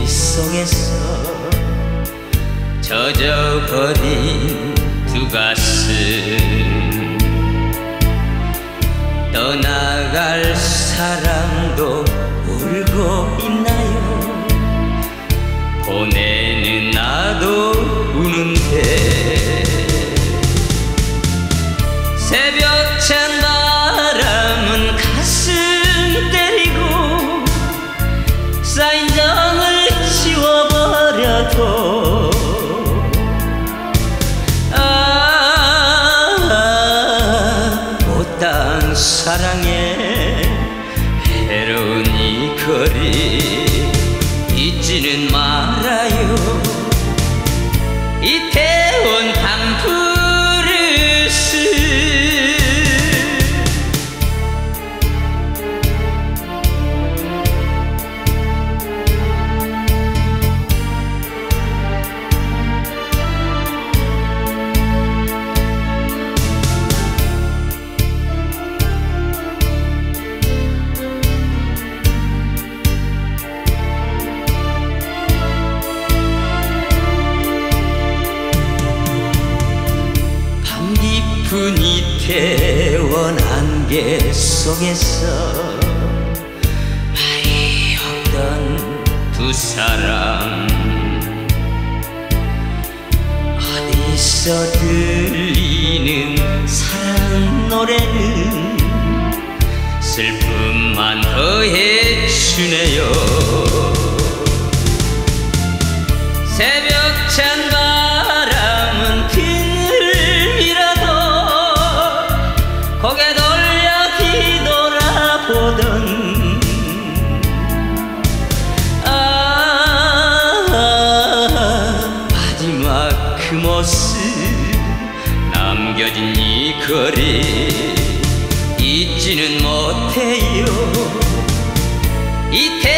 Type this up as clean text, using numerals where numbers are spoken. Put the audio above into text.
속에서 젖어버린 두 가슴, 떠나갈 사람도 울고 있나요? 보내는 나도 우는데 새벽찬 바람은 가슴 때리고 쌓인 정을 지워버려도 못다한 사랑에 해로운 이 거리 잊지는 말아요. 이태원 밤브루스. 깊은 이태원 안개 속에서 말이 없던 두 사람, 어디서 들리는 사랑 노래는 슬픔만 더해주네요. 새벽찬 바람은 고개 돌려 뒤돌아보던 마지막 그 모습, 남겨진 이 거리 잊지는 못해요.